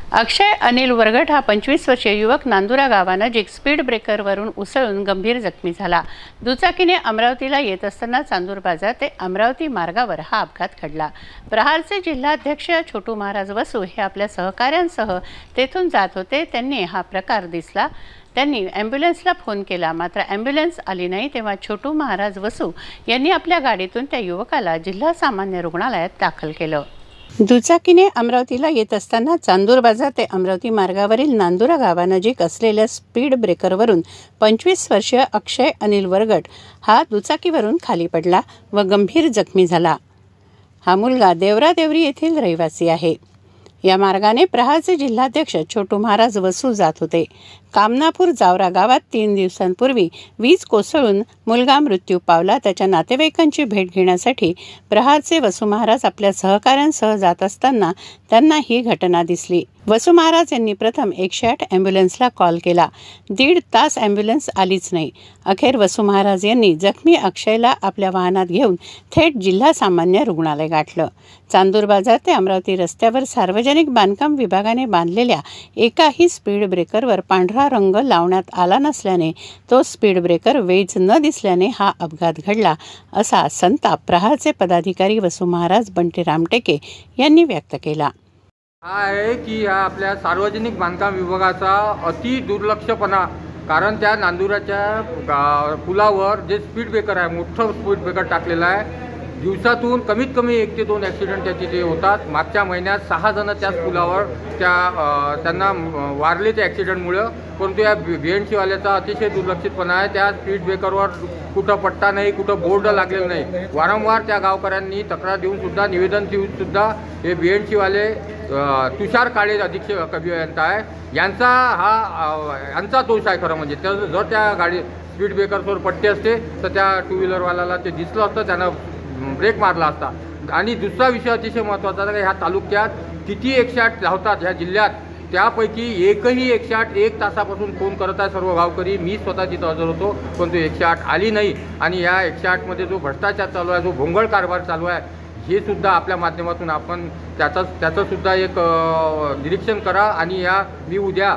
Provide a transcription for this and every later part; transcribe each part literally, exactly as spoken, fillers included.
अक्षय अनिल वरगट हा पंचवीस वर्षीय युवक नांदुरा गावानजीक स्पीड ब्रेकरवरून उसळून गंभीर जखमी झाला। दुचाकीने अमरावतीला येत असताना चांदूर बाजार ते अमरावती मार्गावर हा अपघात घडला। प्रहारचे जिल्हाध्यक्ष छोटू महाराज वसू हे आपल्या सहकाऱ्यांसह तेथून जात होते। त्यांनी हा प्रकार दिसला। त्यांनी ॲम्ब्युलन्सला फोन केला, मात्र ॲम्ब्युलन्स आली नाही। तेव्हा छोटू महाराज वसू यांनी आपल्या गाडीतून त्या युवकाला जिल्हा सामान्य रुग्णालयात दाखल केलं। दुचाकीने अमरावतीला येत असताना चांदूर बाजार ते अमरावती मार्गावरील नांदुरा गावानजीक असलेल्या स्पीड ब्रेकरवरून पंचवीस वर्षीय अक्षय अनिल वरगट हा दुचाकीवरून खाली पडला व गंभीर जखमी झाला। हा मुलगा देवरा देवरी येथील रहिवासी आहे। या मार्गाने प्रहारचे जिल्हाध्यक्ष छोटू महाराज वसू जात होते। कामनापूर जावरा गावात तीन दिवसांपूर्वी वीज कोसळून मुलगा मृत्यू पावला। त्याच्या नातेवाईकांची भेट घेण्यासाठी प्रहारचे वसू महाराज आपल्या सहकाऱ्यांसह जात असताना त्यांना ही घटना दिसली। वसू महाराज यांनी प्रथम एकशे आठ ॲम्ब्युलन्सला कॉल केला। दीड तास ॲम्ब्युलन्स आलीच नाही। अखेर वसू महाराज यांनी जखमी अक्षयला आपल्या वाहनात घेऊन थेट जिल्हा सामान्य रुग्णालय गाठलं। चांदूर बाजार ते अमरावती रस्त्यावर सार्वजनिक बांधकाम विभागाने बांधलेल्या एकाही स्पीड ब्रेकरवर पांढरा रंग लावण्यात आला नसल्याने तो स्पीड ब्रेकर वेज न दिसल्याने हा अपघात घडला, असा संताप प्रहारचे पदाधिकारी वसू महाराज बंटी रामटेके यांनी व्यक्त केला। हा आहे की या आपल्या सार्वजनिक बांधकाम विभागाचा अति दुर्लक्षपणा, कारण त्या नांदुराच्या पुलावर जे स्पीड ब्रेकर आहे, मोठं स्पीड ब्रेकर टाकलेलं आहे। दिवसातून कमीत कमी एक ते दोन ॲक्सिडेंट त्या तिथे होतात। मागच्या महिन्यात सहा जण त्याच पुलावर त्या त्यांना वारले त्या ॲक्सिडेंटमुळं। परंतु या बी एन सीवाल्याचा अतिशय दुर्लक्षितपणा आहे। त्या स्पीड ब्रेकरवर कुठं पट्टा नाही, कुठं बोर्ड लागलेलं नाही। वारंवार त्या गावकऱ्यांनी तक्रार देऊनसुद्धा, निवेदन देऊनसुद्धा हे बी एन सीवाले तुषार काळे अधीक्षक अभियंता आहे, यांचा हा यांचा दोष आहे खरं म्हणजे। तर जर त्या गाडी स्पीड ब्रेकरवर पट्टे असते तर त्या टू व्हीलरवाल्याला ते दिसलं असतं, त्यानं ब्रेक मारला असता। आणि दुसरा विषय अतिशय महत्त्वाचा आहे, ह्या तालुक्यात किती एकशे आठ धावतात ह्या जिल्ह्यात, त्यापैकी एकही एकशे आठ एक तासापासून फोन करत आहे सर्व गावकरी। मी स्वतः तिथं हजर होतो, पण तो एकशे आठ आली नाही। आणि या एकशे आठमध्ये जो भ्रष्टाचार चालू आहे, जो भोंगळ कारभार चालू आहे, हे सुद्धा आपल्या माध्यमातून आपण त्याचं त्याचंसुद्धा एक निरीक्षण करा। आणि या मी उद्या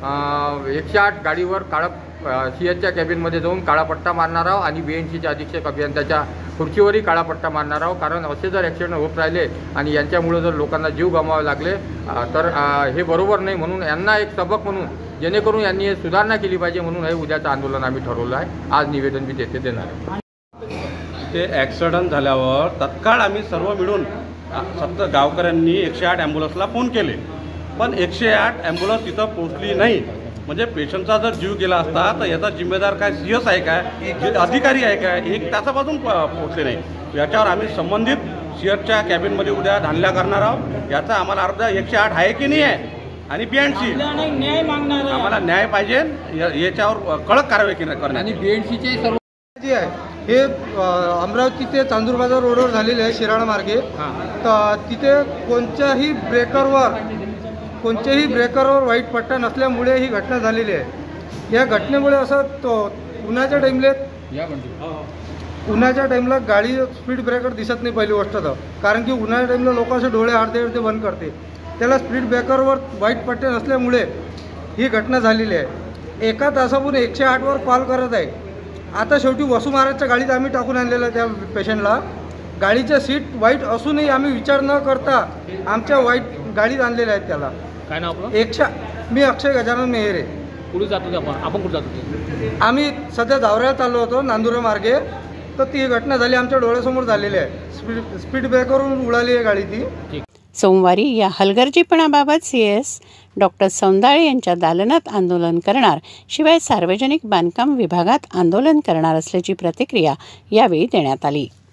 एकशे आठ गाडीवर काळा सी एचच्या कॅबिनमध्ये जाऊन काळा पट्टा मारणार आहोत आणि बी एन सीच्या अधीक्षक अभियंत्याच्या खुर्चीवरही काळा पट्टा मारणार आहोत। कारण असे जर ॲक्सिडेंट होत राहिले आणि यांच्यामुळे जर लोकांना जीव गमवावे लागले तर हे बरोबर नाही। म्हणून यांना एक सबक म्हणून, जेणेकरून यांनी सुधारणा केली पाहिजे, म्हणून हे उद्याचं आंदोलन आम्ही ठरवलं आहे। आज निवेदन मी तेथे देणार आहे। ते ॲक्सिडेंट झाल्यावर तत्काळ आम्ही सर्व मिळून सत्तर गावकऱ्यांनी एकशे आठ ॲम्ब्युलन्सला फोन केले, पण एकशे आठ ॲम्ब्युलन्स तिथं पोहोचली नाही। म्हणजे पेशंटचा जर जीव गेला असता तर याचा जिम्मेदार काय सी एस आहे काय, अधिकारी आहे काय, एक तासापासून पोहोचले नाही। याच्यावर आम्ही संबंधित सी एसच्या कॅबिनमध्ये उद्या धानल्या करणार आहोत। याचा आम्हाला अर्ध एकशे आठ आहे की नाही आहे, आणि बी एन सी न्याय मागणार, आम्हाला न्याय पाहिजे, याच्यावर कडक कारवाई करणार। आणि बी एन सीचे सर्व जे आहे हे अमरावती ते चांदूर बाजार रोडवर झालेले आहे, शिराळा मार्गे। तर तिथे कोणत्याही ब्रेकरवर कोणत्याही ब्रेकरवर व्हाईट पट्टा नसल्यामुळे ही घटना झालेली आहे। या घटनेमुळे असं तो उन्हाच्या टाईमला उन्हाच्या टाईमला गाडी स्पीड ब्रेकर दिसत नाही पहिली गोष्ट तर, कारण की उन्हाच्या टाईमला लोक असे डोळे आडते आडते बंद करते। त्याला स्पीड ब्रेकरवर व्हाईट पट्टे नसल्यामुळे ही घटना झालेली आहे। एका तासापूर्वी एकशे आठवर कॉल करत आहे। आता शेवटी वसू महाराजच्या गाडीत आम्ही टाकून आणलेलं त्या पेशंटला। गाडीच्या सीट वाईट असूनही आम्ही विचार न करता आमच्या वाईट गाडीत आणलेल्या आहेत त्याला। काय नाव आपलं? एकशे मी अक्षय गजानन मेहरे। कुठे जात होते आपण आपण कुठे जात होते? आम्ही सध्या जावऱ्याला चाललो होतो नांदुरा मार्गे। तर ती घटना झाली, आमच्या डोळ्यासमोर झालेली आहे। स्पीड स्पीड ब्रेकरवरून उडाली आहे गाडी ती। सोमवारी या हलगर्जीपणाबाबत सी एस डॉक्टर सौंदाळे यांच्या दालनात आंदोलन करणार, शिवाय सार्वजनिक बांधकाम विभागात आंदोलन करणार असल्याची प्रतिक्रिया यावेळी देण्यात आली।